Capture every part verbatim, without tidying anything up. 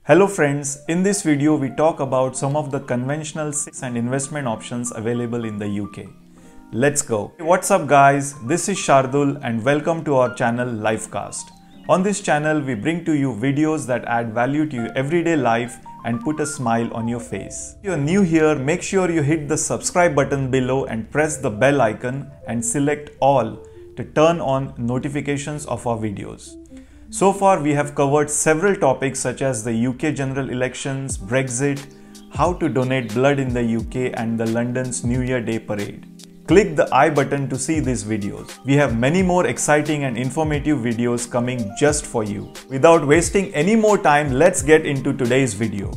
Hello friends, in this video we talk about some of the conventional and investment options available in the U K. Let's go. What's up guys, this is Shardul and welcome to our channel Lifecast. On this channel we bring to you videos that add value to your everyday life and put a smile on your face. If you're new here, make sure you hit the subscribe button below and press the bell icon and select all to turn on notifications of our videos. So far we have covered several topics such as the U K general elections, Brexit, how to donate blood in the U K and the London's New Year Day parade. Click the I button to see these videos. We have many more exciting and informative videos coming just for you. Without wasting any more time, let's get into today's video.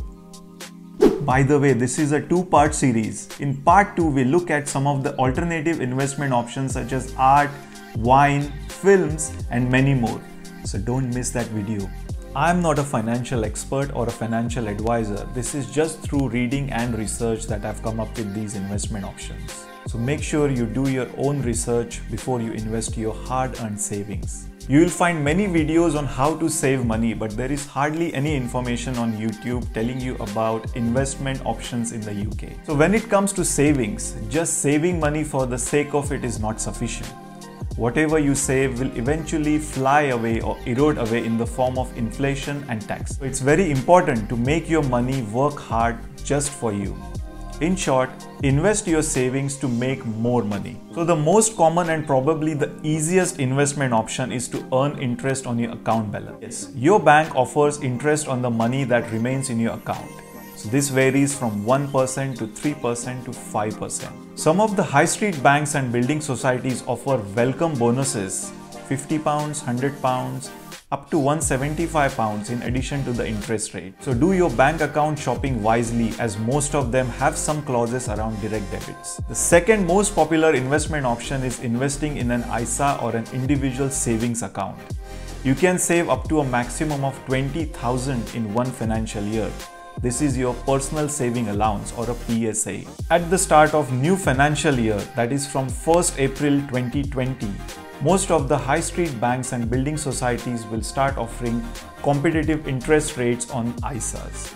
By the way, this is a two-part series. In part two, we look at some of the alternative investment options such as art, wine, films and many more. So don't miss that video. I'm not a financial expert or a financial advisor. This is just through reading and research that I've come up with these investment options. So make sure you do your own research before you invest your hard-earned savings. You will find many videos on how to save money, but there is hardly any information on YouTube telling you about investment options in the U K. So when it comes to savings, just saving money for the sake of it is not sufficient. Whatever you save will eventually fly away or erode away in the form of inflation and tax. So it's very important to make your money work hard just for you. In short, invest your savings to make more money. So the most common and probably the easiest investment option is to earn interest on your account balance. Yes, your bank offers interest on the money that remains in your account. So this varies from one percent to three percent to five percent. Some of the high street banks and building societies offer welcome bonuses, fifty pounds, one hundred pounds, up to one hundred seventy-five pounds in addition to the interest rate. So do your bank account shopping wisely, as most of them have some clauses around direct debits. The second most popular investment option is investing in an I S A or an individual savings account. You can save up to a maximum of twenty thousand in one financial year. This is your personal saving allowance or a P S A. At the start of new financial year, that is from first April twenty twenty, most of the high street banks and building societies will start offering competitive interest rates on I S As.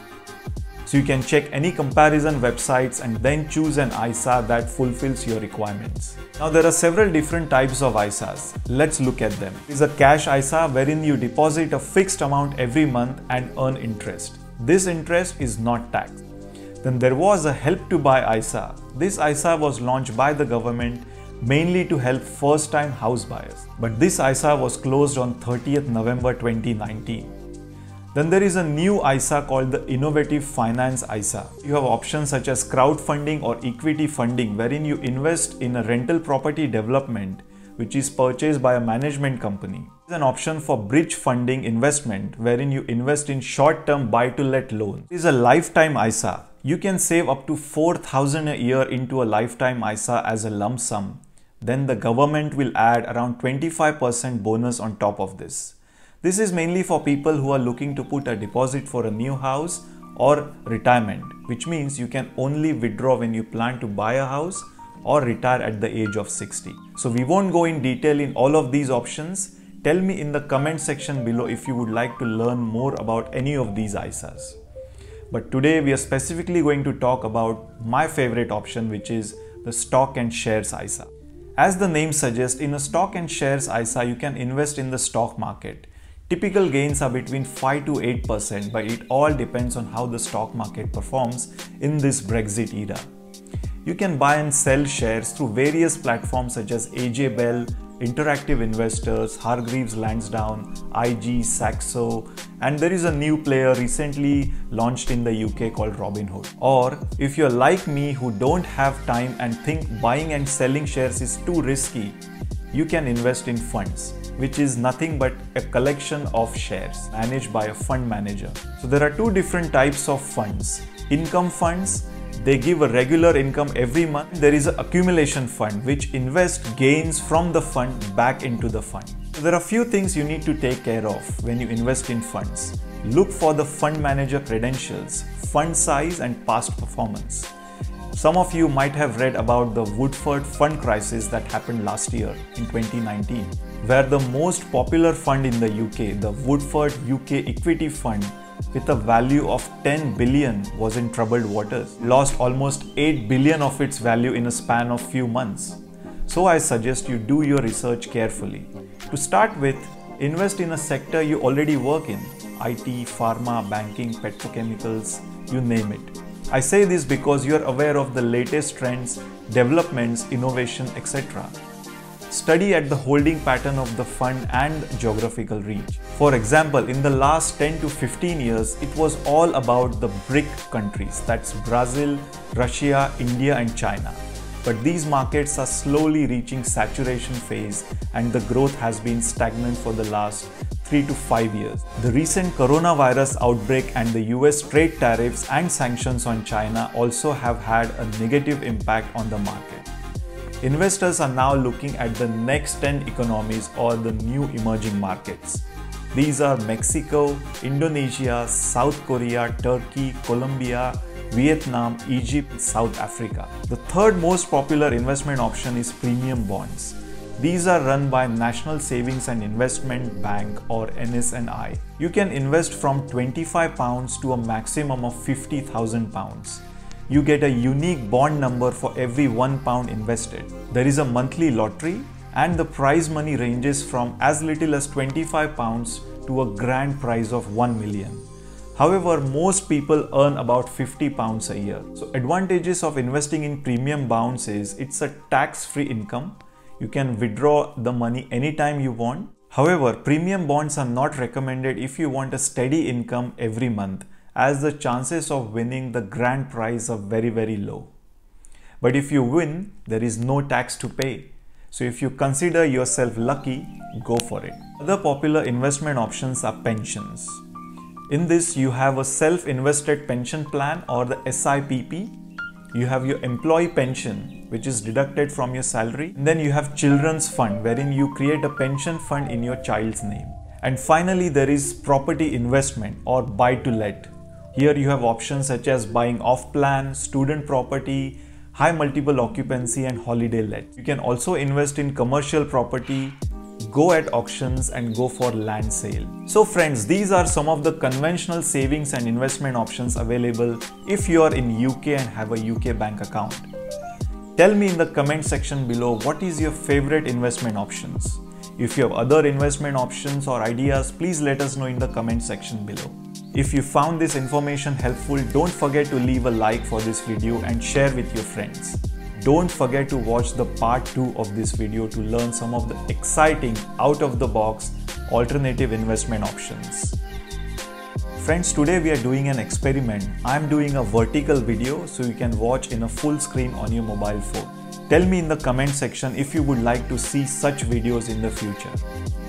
So you can check any comparison websites and then choose an I S A that fulfills your requirements. Now there are several different types of I S As. Let's look at them. There is a cash I S A wherein you deposit a fixed amount every month and earn interest. This interest is not taxed. Then there was a Help to Buy I S A. This I S A was launched by the government mainly to help first-time house buyers. But this I S A was closed on thirtieth November twenty nineteen. Then there is a new I S A called the Innovative Finance I S A. You have options such as crowdfunding or equity funding, wherein you invest in a rental property development which is purchased by a management company. There is an option for bridge funding investment, wherein you invest in short-term buy-to-let loans. There is a lifetime I S A. You can save up to four thousand a year into a lifetime I S A as a lump sum. Then the government will add around twenty-five percent bonus on top of this. This is mainly for people who are looking to put a deposit for a new house or retirement, which means you can only withdraw when you plan to buy a house or retire at the age of sixty. So we won't go in detail in all of these options. Tell me in the comment section below if you would like to learn more about any of these I S As. But today we are specifically going to talk about my favorite option, which is the stock and shares I S A. As the name suggests, in a stock and shares I S A you can invest in the stock market. Typical gains are between five to eight percent, but it all depends on how the stock market performs in this Brexit era. You can buy and sell shares through various platforms such as A J Bell, Interactive Investors, Hargreaves Lansdown, I G, Saxo, and there is a new player recently launched in the U K called Robinhood. Or if you're like me who don't have time and think buying and selling shares is too risky, you can invest in funds, which is nothing but a collection of shares managed by a fund manager. So there are two different types of funds. Income funds, they give a regular income every month. There is an accumulation fund which invests gains from the fund back into the fund. So there are few things you need to take care of when you invest in funds. Look for the fund manager credentials, fund size and past performance. Some of you might have read about the Woodford fund crisis that happened last year in twenty nineteen, where the most popular fund in the U K, the Woodford U K Equity Fund, with a value of ten billion was in troubled waters, lost almost eight billion of its value in a span of few months. So I suggest you do your research carefully. To start with, invest in a sector you already work in, I T, pharma, banking, petrochemicals, you name it. I say this because you are aware of the latest trends, developments, innovation, et cetera. Study at the holding pattern of the fund and geographical reach. For example, in the last ten to fifteen years, it was all about the BRIC countries, that's Brazil, Russia, India and China. But these markets are slowly reaching saturation phase and the growth has been stagnant for the last three to five years. The recent coronavirus outbreak and the U S trade tariffs and sanctions on China also have had a negative impact on the market. Investors are now looking at the next ten economies or the new emerging markets. These are Mexico, Indonesia, South Korea, Turkey, Colombia, Vietnam, Egypt, South Africa. The third most popular investment option is premium bonds. These are run by National Savings and Investment Bank or N S N I. You can invest from twenty-five pounds to a maximum of fifty thousand pounds. You get a unique bond number for every one pound invested. There is a monthly lottery and the prize money ranges from as little as twenty-five pounds to a grand prize of one million. However, most people earn about fifty pounds a year. So advantages of investing in premium bonds is it's a tax-free income. You can withdraw the money anytime you want. However, premium bonds are not recommended if you want a steady income every month, as the chances of winning the grand prize are very very low. But if you win, there is no tax to pay. So if you consider yourself lucky, go for it. Other popular investment options are pensions. In this, you have a self-invested pension plan or the S I P P. You have your employee pension, which is deducted from your salary. And then you have children's fund, wherein you create a pension fund in your child's name. And finally, there is property investment or buy to let. Here you have options such as buying off-plan, student property, high multiple occupancy and holiday let. You can also invest in commercial property, go at auctions and go for land sale. So friends, these are some of the conventional savings and investment options available if you are in U K and have a U K bank account. Tell me in the comment section below what is your favorite investment options. If you have other investment options or ideas, please let us know in the comment section below. If you found this information helpful, don't forget to leave a like for this video and share with your friends. Don't forget to watch the part two of this video to learn some of the exciting out-of-the-box alternative investment options. Friends, today we are doing an experiment. I am doing a vertical video so you can watch in a full screen on your mobile phone. Tell me in the comment section if you would like to see such videos in the future.